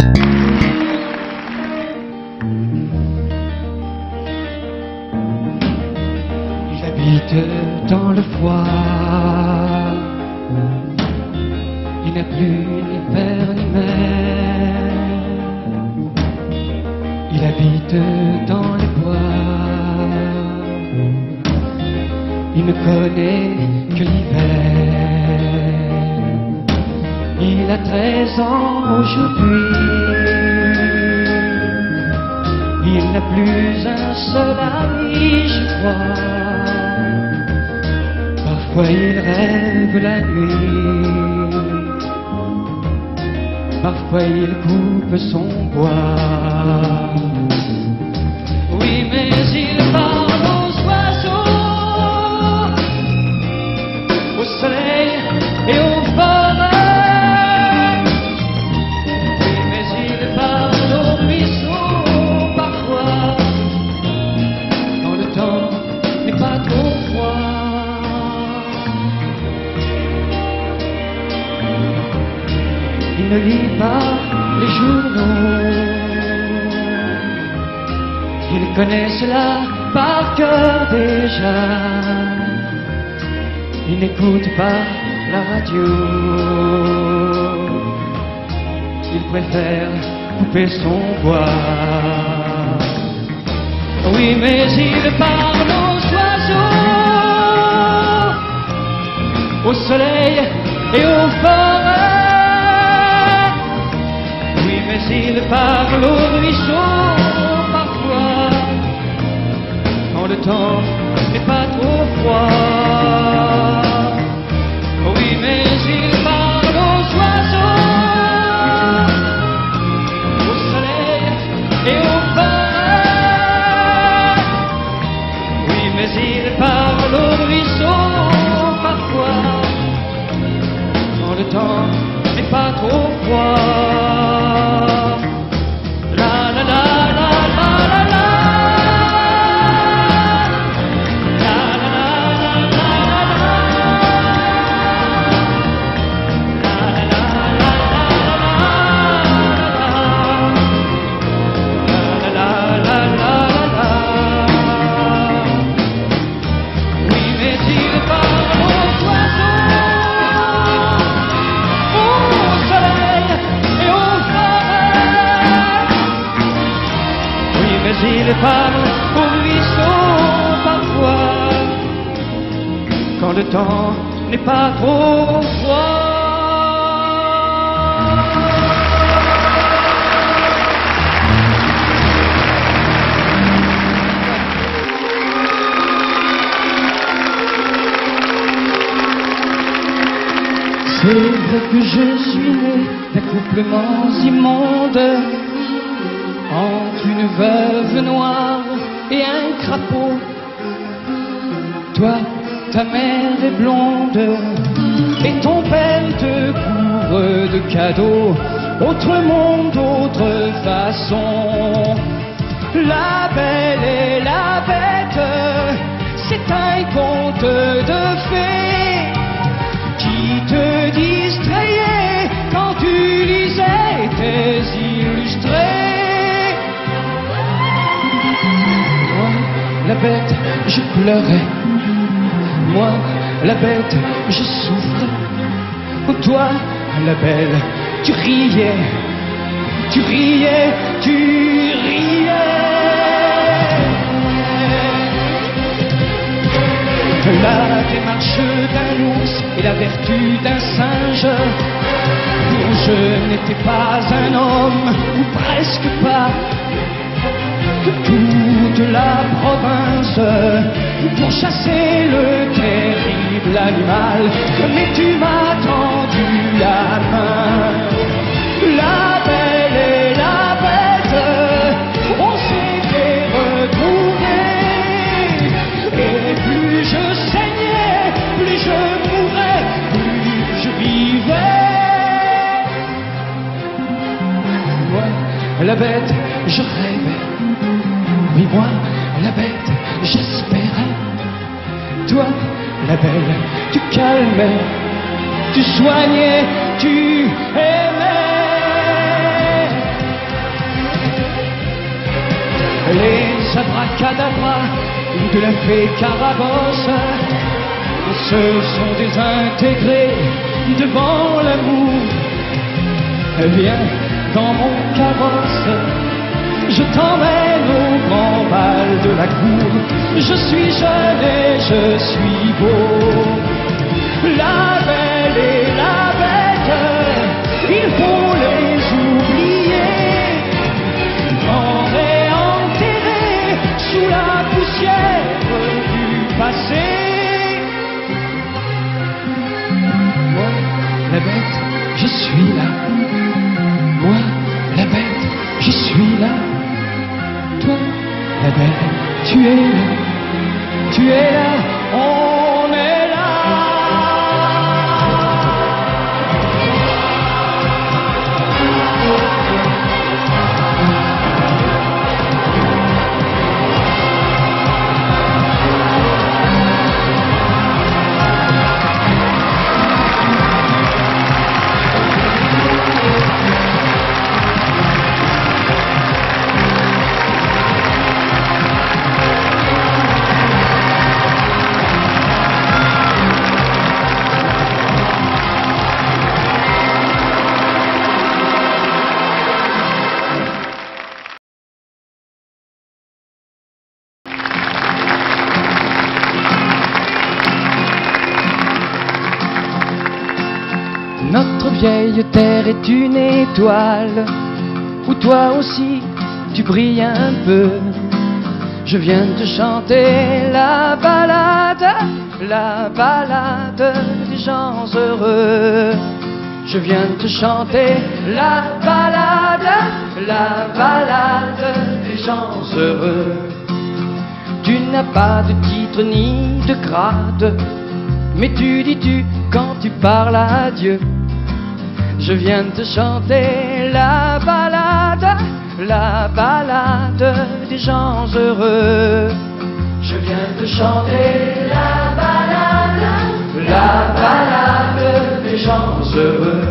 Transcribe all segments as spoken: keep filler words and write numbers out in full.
Dans le froid, il n'a plus ni père ni mère. Il habite dans les bois, il ne connaît que l'hiver. Il a treize ans aujourd'hui, il n'a plus un seul ami, je crois. Parfois il rêve la nuit, parfois il coupe son bois. Oui, mais il parle aux oiseaux, au soleil et aux forêts. Oui, mais il parle aux ruisseaux parfois, quand le temps n'est pas trop froid. Il ne lit pas les journaux, il connaît cela par cœur déjà. Il n'écoute pas la radio, il préfère couper son bois. Oui, mais il parle aux oiseaux, au soleil et aux forêts. Il parle au ruisseau parfois, quand le temps n'est pas trop froid. Oui, mais il parle aux oiseaux, au soleil et aux forêts. Oui, mais il parle au ruisseau parfois, quand le temps n'est pas trop froid. Il parle au ruisseau parfois, quand le temps n'est pas trop froid. C'est vrai que je suis né d'accouplements immondes, entre une veuve noire et un crapaud. Toi, ta mère est blonde et ton père te couvre de cadeaux. Autre monde, autre façon. La belle et la bête, c'est un conte de fées qui te distrayait quand tu lisais tes illustrés. La bête, je pleurais. Moi, la bête, je souffrais. Toi, la belle, tu riais. Tu riais, tu riais. La démarche d'un ours et la vertu d'un singe. Je n'étais pas un homme, ou presque pas. Toute la province pour chasser le terrible animal, mais tu m'as tendu la main. La belle et la bête, on s'était retrouvés, et plus je saignais, plus je mourais, plus je vivais. Moi, la bête, je rêvais. Oui, moi, la bête, j'espérais. Toi, la belle, tu calmais, tu soignais, tu aimais. Abracadabra ou de la fée Carabosse. Ce sont désintégrés devant l'amour. Viens dans mon carrosse, je t'emmène au grand bal de la cour. Je suis jeune et je suis beau. La belle et la bête, il faut les oublier, morts et enterrés sous la poussière du passé. Moi, la bête, je suis là. Moi, la bête, je suis là. Toi, la belle, tu es là. Tu es là, on est là. Notre vieille terre est une étoile où toi aussi tu brilles un peu. Je viens te chanter la balade, la balade des gens heureux. Je viens te chanter la balade, la balade des gens heureux. Tu n'as pas de titre ni de grade, mais tu dis tu quand tu parles à Dieu. Je viens te chanter la balade, la balade des gens heureux. Je viens te chanter la balade, la balade des gens heureux.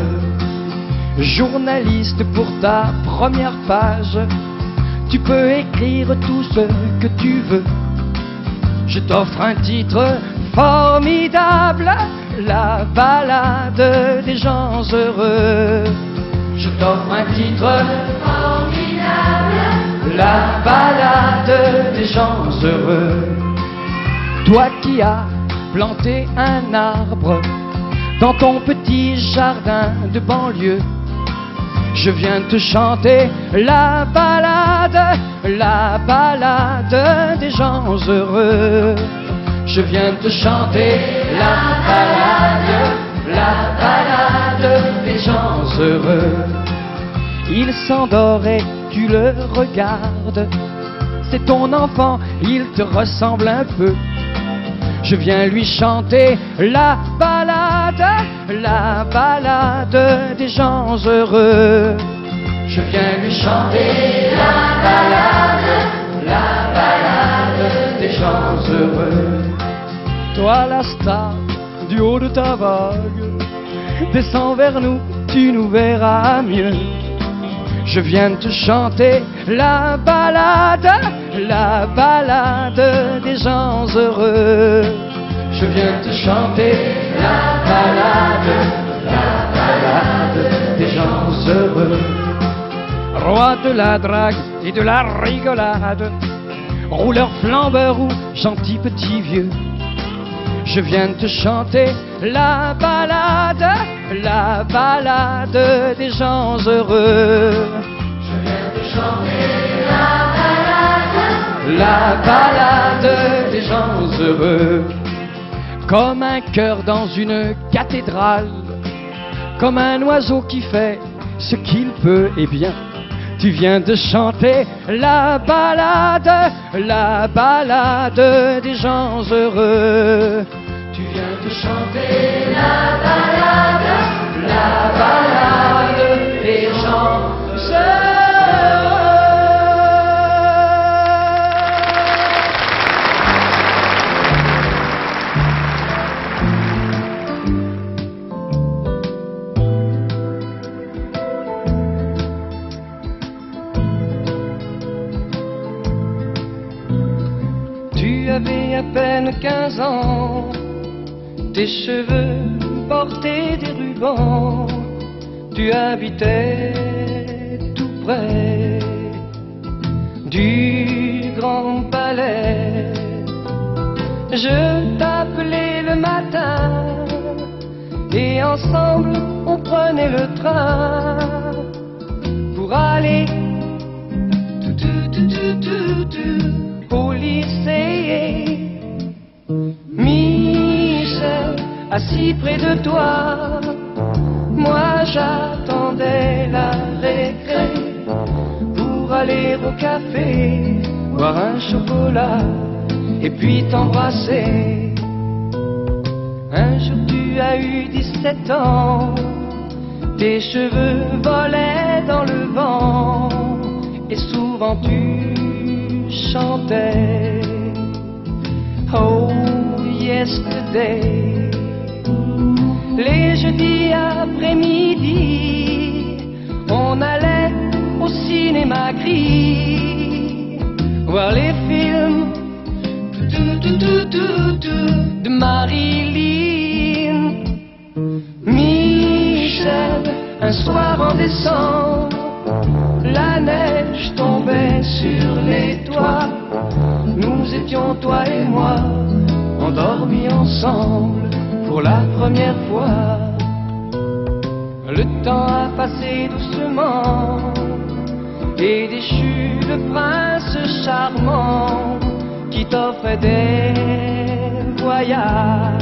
Journaliste, pour ta première page, tu peux écrire tout ce que tu veux. Je t'offre un titre formidable, la balade des gens heureux. Je t'offre un titre formidable, la balade des gens heureux. Toi qui as planté un arbre dans ton petit jardin de banlieue, je viens te chanter la balade, la balade des gens heureux. Je viens te chanter la balade, la balade des gens heureux. Il s'endort et tu le regardes, c'est ton enfant, il te ressemble un peu. Je viens lui chanter la balade, la balade des gens heureux. Je viens lui chanter la balade, la balade des gens heureux. Toi la star du haut de ta vague, descends vers nous, tu nous verras mieux. Je viens te chanter la balade, la balade des gens heureux. Je viens te chanter la balade, la balade des gens heureux. Roi de la drague et de la rigolade, rouleur flambeur ou gentil petit vieux, je viens te chanter la balade, la balade des gens heureux. Je viens te chanter la balade, la balade des gens heureux. Comme un cœur dans une cathédrale, comme un oiseau qui fait ce qu'il peut et bien, tu viens de chanter la balade, la balade des gens heureux. Tu viens de chanter la balade, la balade des gens heureux. peine quinze ans, tes cheveux portaient des rubans, tu habitais tout près du grand palais. Je t'appelais le matin et ensemble on prenait le train pour aller tout, tout, tout, tout, tout, tout, au lycée. Michel, assis près de toi, moi j'attendais la récré pour aller au café, boire un chocolat et puis t'embrasser. Un jour tu as eu dix-sept ans, tes cheveux volaient dans le vent et souvent tu chantais Oh yesterday. Les jeudis après-midi, on allait au cinéma gris voir les films de Marilyn. Michel, un soir en décembre, la neige tombait sur les toits. Nous étions, toi et moi, endormis ensemble pour la première fois. Le temps a passé doucement et déchu le prince charmant qui t'offrait des voyages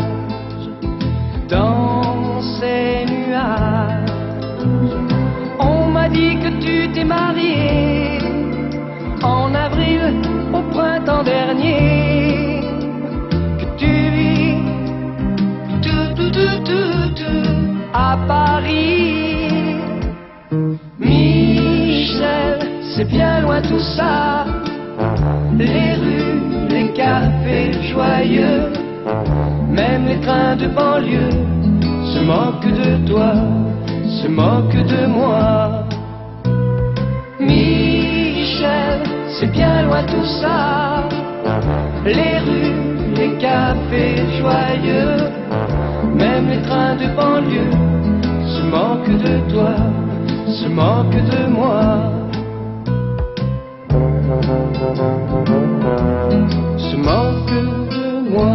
dans ces nuages. On m'a dit que tu t'es marié en avril au printemps dernier, que tu vis tout, tout, tout, tout, tout, à Paris. Michel, c'est bien loin tout ça, les rues, les cafés joyeux, même les trains de banlieue se moquent de toi, se moquent de moi. Michel, c'est bien loin tout ça, les rues, les cafés joyeux, même les trains de banlieue se moquent de toi, se moquent de moi. Se moquent de moi.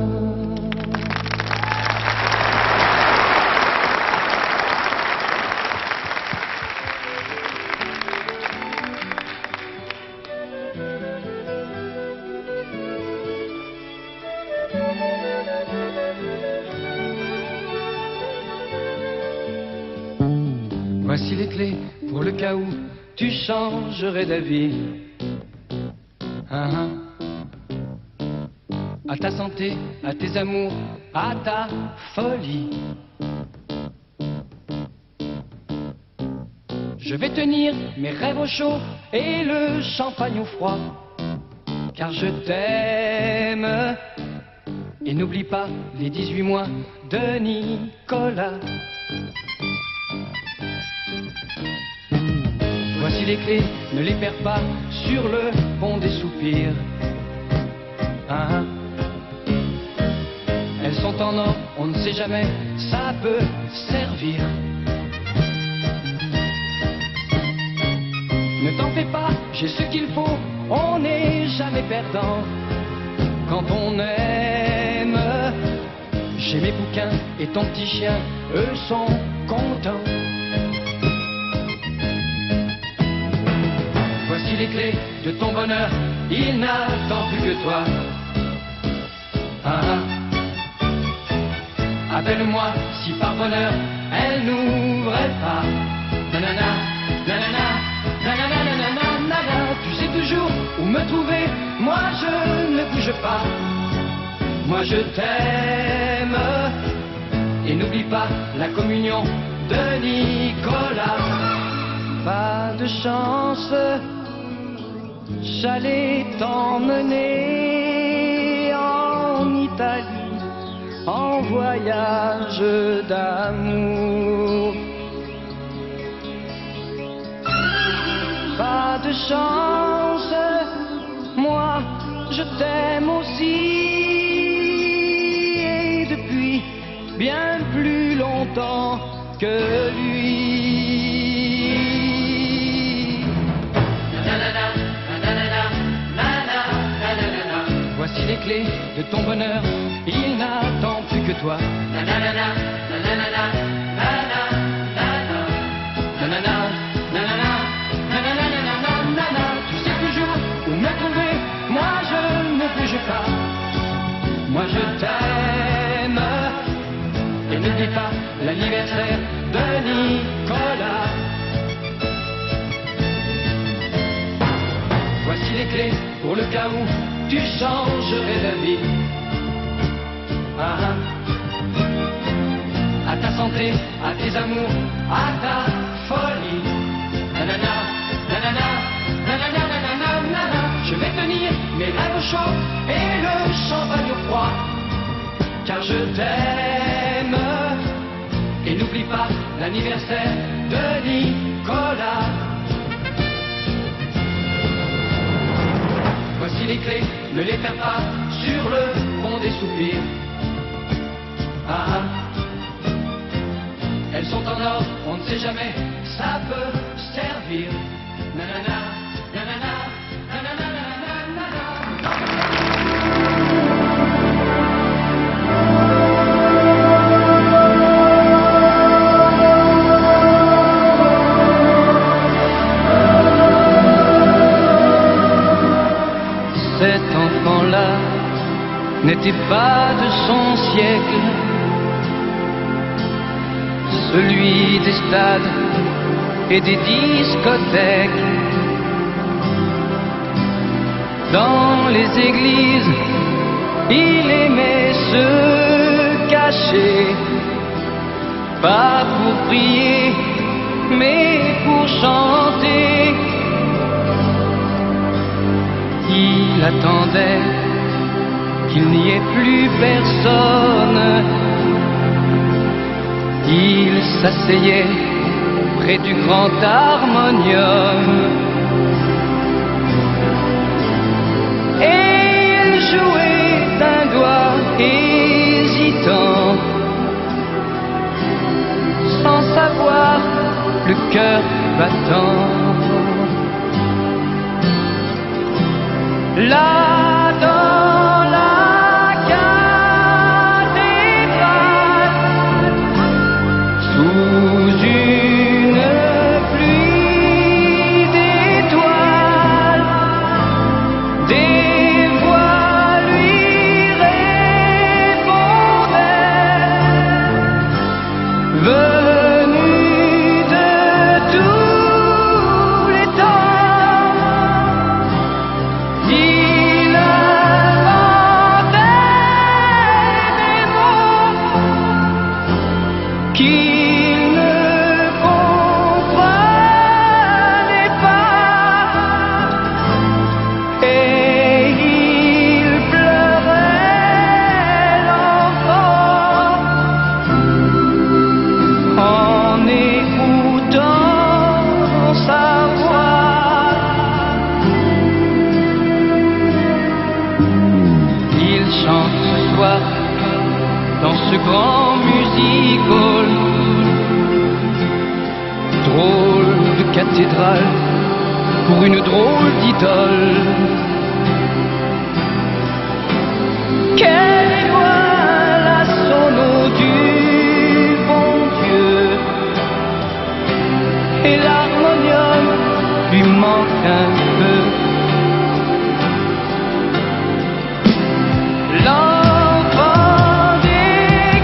Voici les clés pour le cas où tu changerais d'avis. Ah, ah. À ta santé, à tes amours, à ta folie. Je vais tenir mes rêves au chaud et le champagne au froid, car je t'aime. Et n'oublie pas les dix-huit mois de Nicolas. Voici les clés, ne les perds pas sur le pont des soupirs. Ah, ah. Elles sont en or, on ne sait jamais, ça peut servir. Ne t'en fais pas, j'ai ce qu'il faut, on n'est jamais perdant quand on aime. J'ai mes bouquins et ton petit chien, eux sont contents. Voici les clés de ton bonheur, il n'attend plus que toi. Ah, ah. Appelle-moi si par bonheur elle n'ouvrait pas. Nanana, nanana, nanana, nanana, nanana. Tu sais toujours où me trouver, moi je ne bouge pas. Moi je t'aime. Et n'oublie pas la communion de Nicolas. Pas de chance, j'allais t'emmener en Italie en voyage d'amour. Pas de chance, moi je t'aime aussi. que lui. Voici les clés de ton bonheur, il n'attend plus que toi. Nanana, nanana, nanana, nanana, nanana, nanana. Tu sais toujours où me trouver, moi je ne bouge pas. Moi je t'aime. Et n'oublie pas l'anniversaire de Nicolas. Voici les clés pour le cas où tu changerais d'avis. Ah, ah. À ta santé, à tes amours, à ta folie. Nanana, nanana, nanana, nanana, nanana. Je vais tenir mes rêves au chaud et le champagne au froid, car je t'aime. Et n'oublie pas l'anniversaire de Nicolas. Voici les clés, ne les perds pas sur le fond des soupirs. Ah, ah. Elles sont en or, on ne sait jamais, ça peut servir. Nanana, nanana, nanana, nanana. Cet enfant-là n'était pas de son siècle, celui des stades et des discothèques. Dans les églises, il aimait se cacher, pas pour prier, mais pour chanter. Il attendait qu'il n'y ait plus personne. Il s'asseyait près du grand harmonium et il jouait d'un doigt hésitant, sans savoir le cœur battant. Là dans la cathédrale, sous une pluie d'étoiles, des voix lui répondaient, venues de tous les temps. Il inventait des mots qu'il ne comprenait pas, et il pleurait l'enfant en écoutant sa voix. Il chante ce soir dans ce grand music hall, drôle de cathédrale pour une drôle d'idole. Quelle étoile à son eau du bon Dieu, et l'harmonium lui manque un peu. L'enfant des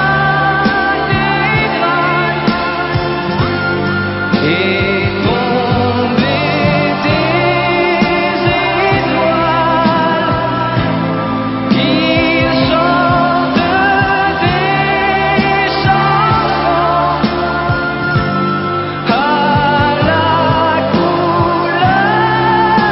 cathédrales est tombé des étoiles. Il chante des chansons à la couleur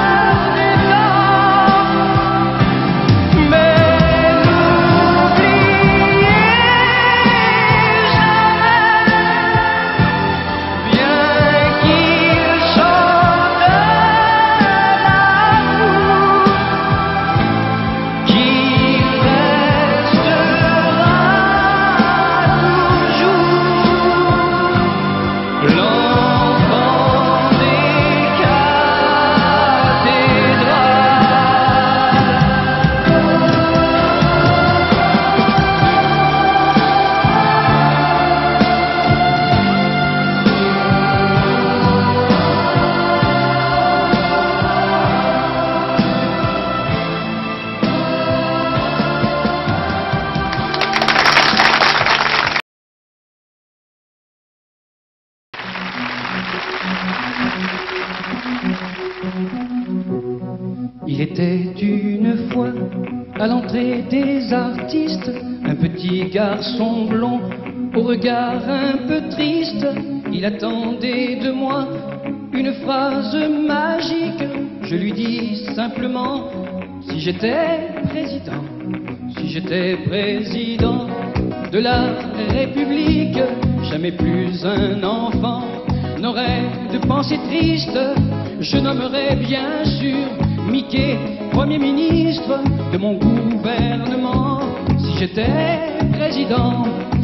Il était une fois à l'entrée des artistes un petit garçon blond au regard un peu triste. Il attendait de moi une phrase magique. Je lui dis simplement: si j'étais président, si j'étais président de la République, jamais plus un enfant n'aurait de pensée triste. Je nommerais bien sûr Mickey Premier ministre de mon gouvernement. Si j'étais président,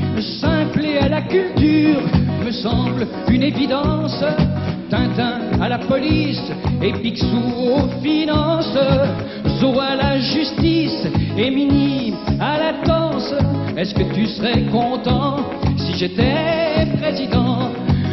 simple et à la culture me semble une évidence. Tintin à la police et Picsou aux finances, Zorro à la justice et Minnie à la danse. Est-ce que tu serais content si j'étais président?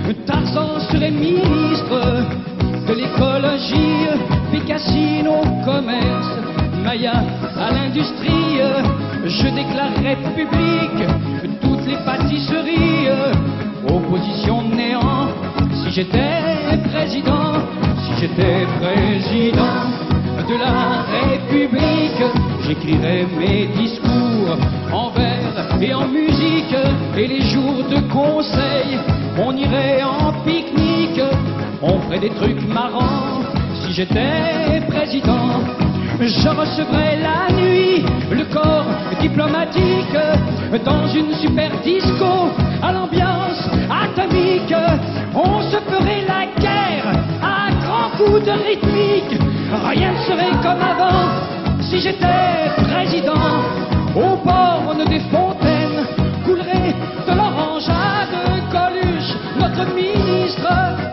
Tarzan serait ministre de l'écologie, Bécassine au commerce, Maya à l'industrie. Je déclarerais public toutes les pâtisseries. Opposition néant si j'étais président, si j'étais président de la République. J'écrirais mes discours en vers et en musique, et les jours de conseil on irait en pique-nique. On ferait des trucs marrants si j'étais président. Je recevrais la nuit le corps diplomatique dans une super disco à l'ambiance atomique. On se ferait la guerre à grands coups de rythmique. Rien ne serait comme avant si j'étais président. Au bord des fontaines coulerait de l'orangeade. Coluche, notre ministre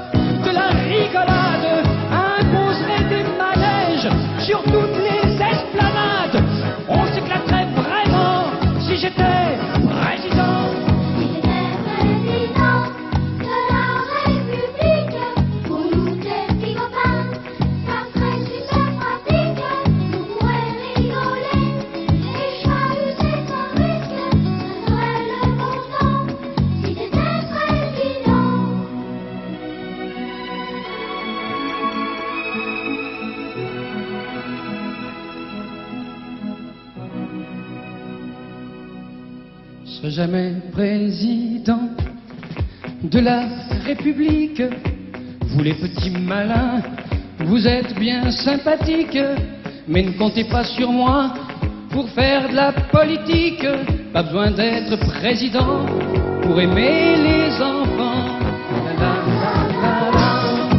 de la rigolade, imposerait des manèges sur toutes les esplanades. On s'éclaterait vraiment si j'étais président. Si j'étais président de la République, pour nous des frigopins, ça serait super pratique. On pourrait rigoler et chahuter sans risque. Ce serait le bon temps si j'étais président. Je serai jamais président de la République. Vous les petits malins, vous êtes bien sympathiques, mais ne comptez pas sur moi pour faire de la politique. Pas besoin d'être président pour aimer les enfants. La, la, la, la, la.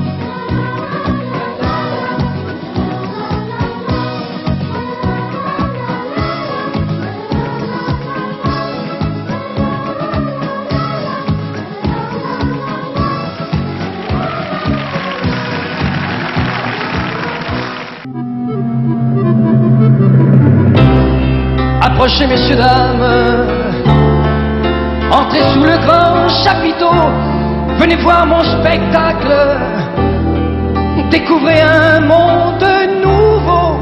Approchez, messieurs, dames, entrez sous le grand chapiteau, venez voir mon spectacle, découvrez un monde nouveau.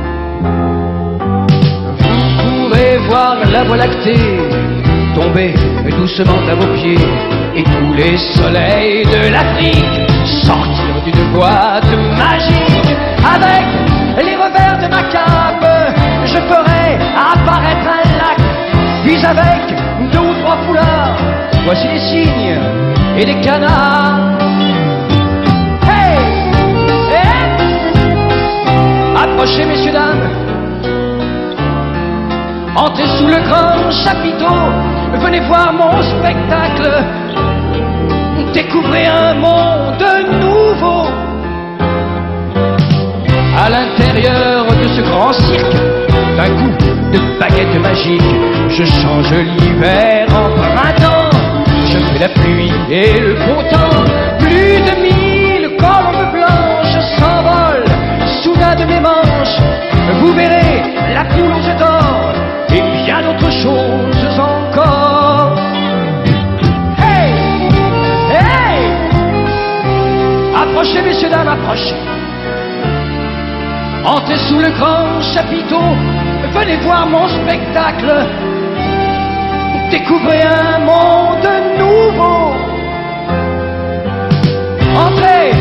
Vous pourrez voir la voie lactée tomber doucement à vos pieds, et tous les soleils de l'Afrique sortir d'une boîte magique. Avec les revers de ma cape, je ferai apparaître un lac, puis avec deux ou trois foulards, voici des cygnes et des canards. Hey, hey. Approchez, messieurs, dames, entrez sous le grand chapiteau, venez voir mon spectacle, découvrez un monde nouveau. À l'intérieur de ce grand cirque, d'un coup de baguette magique, je change l'hiver en printemps, je fais la pluie et le beau temps. Plus de mille colombes blanches s'envolent soudain de mes manches. Vous verrez la poule aux œufs d'or et bien d'autres choses encore. Hey, hey, approchez, messieurs, dames, approchez. Entrez sous le grand chapiteau, venez voir mon spectacle, découvrez un monde nouveau. Entrez,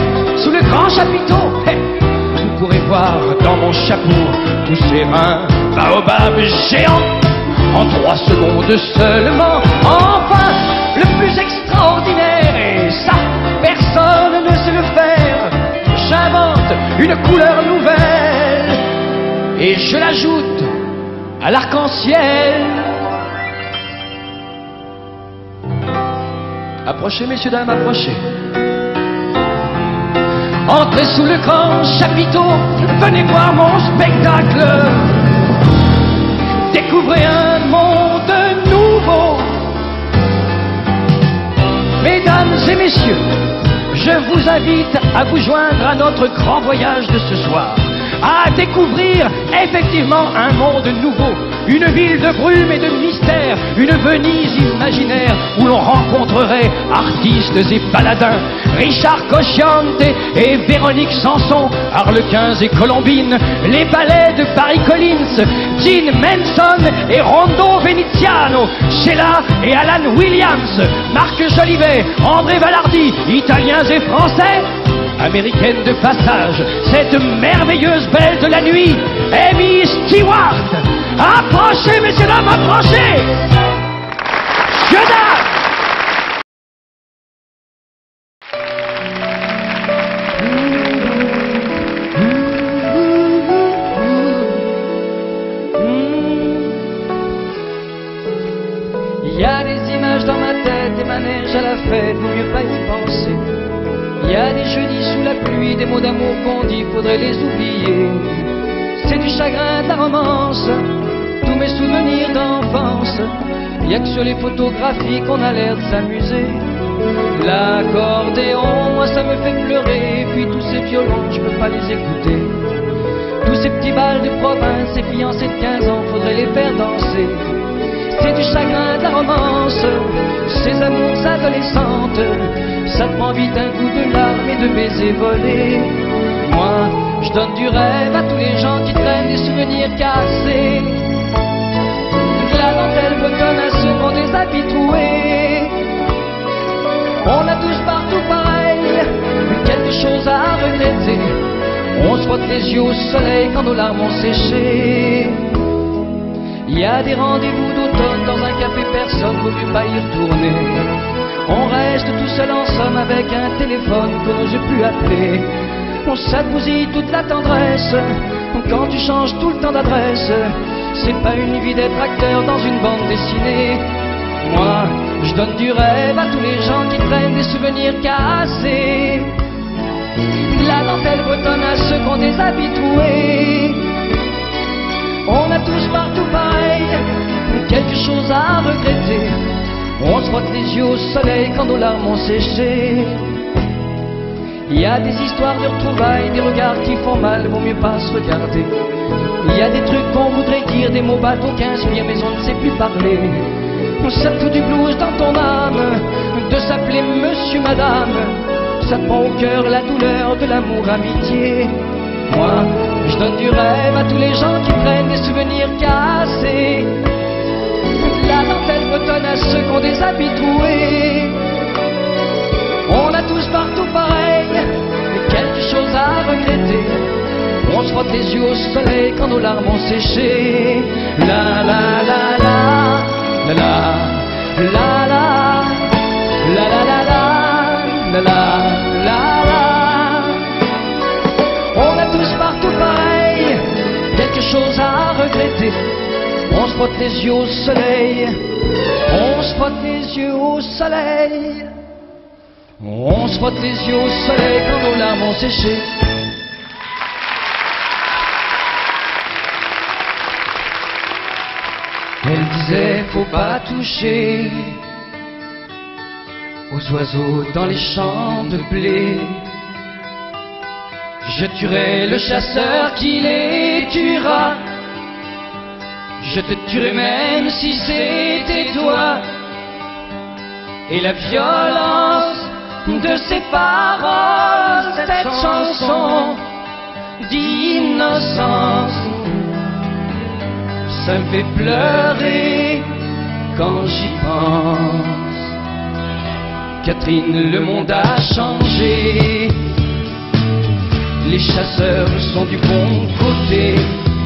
chapiteaux. Hey, vous pourrez voir dans mon chapeau tous ces reins baobab géants. En trois secondes seulement, enfin, le plus extraordinaire, et ça, personne ne sait le faire. J'invente une couleur nouvelle et je l'ajoute à l'arc-en-ciel. Approchez, messieurs, dames, approchez. Entrez sous le grand chapiteau, venez voir mon spectacle. Découvrez un monde nouveau. Mesdames et messieurs, je vous invite à vous joindre à notre grand voyage de ce soir, à découvrir effectivement un monde nouveau, une ville de brume et de mystère, une Venise imaginaire où l'on rencontrerait artistes et baladins, Richard Cocciante et Véronique Sanson, Harlequins et Colombine, les ballets de Barry Collins, Gene Manson et Rondo Veneziano, Sheila et Alan Williams, Marc Jolivet, André Valardi, Italiens et Français, américaine de passage, cette merveilleuse belle de la nuit, Amy Stewart. Approchez, messieurs, dames, approchez. Jeune. Il y a des images dans ma tête, des manèges à la fête, vaut mieux pas y penser. Il y a des jeudis sous la pluie, des mots d'amour qu'on dit, faudrait les oublier. C'est du chagrin, de la romance, tous mes souvenirs d'enfance. Il y a que sur les photographies qu'on a l'air de s'amuser. L'accordéon, moi ça me fait pleurer, et puis tous ces violons, je peux pas les écouter. Tous ces petits bals de province, ces fiancés de quinze ans, faudrait les faire danser. C'est du chagrin, de la romance, ces amours adolescentes. Ça te prend vite un coup de larmes et de baisers volés. Moi, je donne du rêve à tous les gens qui traînent des souvenirs cassés. La dentelle bretonne à ceux qui ont des habits troués. On a tous partout pareil, quelque chose à regretter. On se frotte les yeux au soleil quand nos larmes ont séché. Il y a des rendez-vous d'automne dans un café, personne ne veut pas y retourner. On reste tout seul en somme avec un téléphone qu'on n'ose plus appeler. On s'abousille toute la tendresse quand tu changes tout le temps d'adresse. C'est pas une vie d'être acteur dans une bande dessinée. Moi, je donne du rêve à tous les gens qui traînent des souvenirs cassés. La dentelle bretonne à ceux qui ont des habits troués. On a tous partout pareil, quelque chose à regretter. On se frotte les yeux au soleil quand nos larmes ont séché. Il y a des histoires de retrouvailles, des regards qui font mal, vaut mieux pas se regarder. Il y a des trucs qu'on voudrait dire, des mots bateaux qui inspirent, mais on ne sait plus parler. Ça te fout du blues dans ton âme, de s'appeler monsieur, madame. Ça te prend au cœur la douleur de l'amour, amitié. Moi, je donne du rêve à tous les gens qui prennent des souvenirs cassés. La dentelle bretonne à ceux qui ont des habits troués. On a tous partout pareil, quelque chose à regretter. On se frotte les yeux au soleil quand nos larmes ont séché. La la la la, la la, la la, la la la la, la la la la. On a tous partout pareil, quelque chose à regretter. On se frotte les yeux au soleil, on se frotte les yeux au soleil. On se frotte les yeux au soleil quand nos larmes ont séché. Elle disait faut pas toucher aux oiseaux dans les champs de blé. Je tuerai le chasseur qui les tuera. Je te tuerai même si c'était toi. Et la violence de ces paroles, cette chanson d'innocence, ça me fait pleurer quand j'y pense. Catherine, le monde a changé. chasseurs sont du bon côté.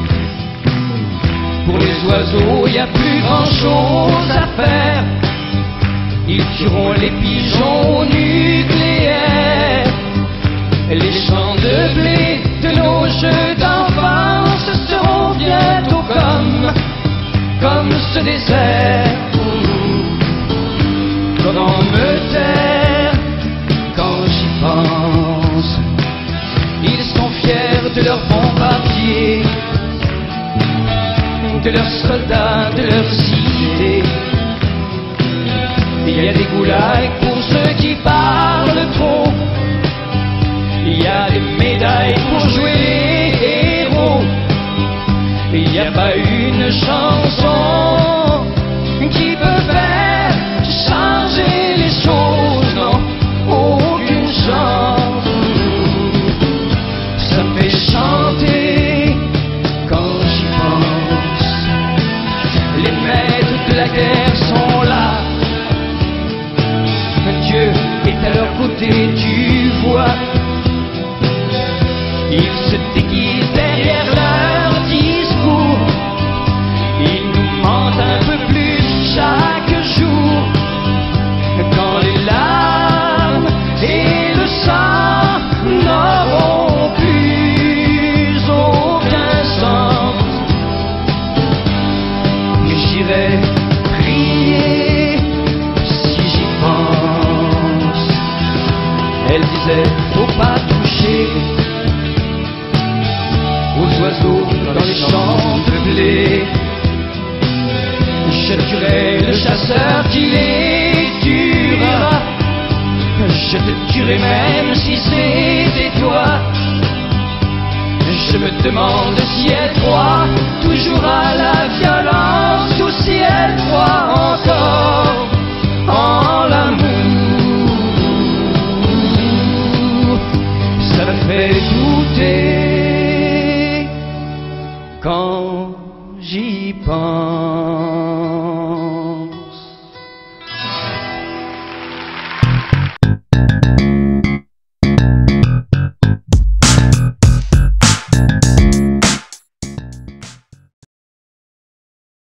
Pour les oiseaux, y a plus grand chose à faire. Ils tueront les pigeons nucléaires. Les champs de blé de nos jeux d'enfance seront bientôt comme, comme ce désert. Comment me taire quand j'y pense? Ils sont fiers de leurs bombardiers, de leurs soldats, de leurs idées. Il y a des goulags pour ceux qui parlent trop. Il y a des médailles pour jouer les héros. Il n'y a pas une chanson qui peut faire changer les choses, non, aucune chance. Ça me fait chanter quand j'y pense. Les maîtres de la guerre sont là. Dieu est à leur côté, tu vois. Ils se déguisent derrière leur discours. Ils nous mentent un peu plus chaque jour. Quand les larmes et le sang n'auront plus aucun sens, j'irai prier si j'y pense. Elle disait, faut pas toucher aux oiseaux dans les champs de blé. Je tuerai le chasseur qui les tuera. Je te tuerai même si c'était toi. Je me demande si elle croit toujours à la violence ou si elle croit encore en l'amour. Ça me fait douter quand j'y pense.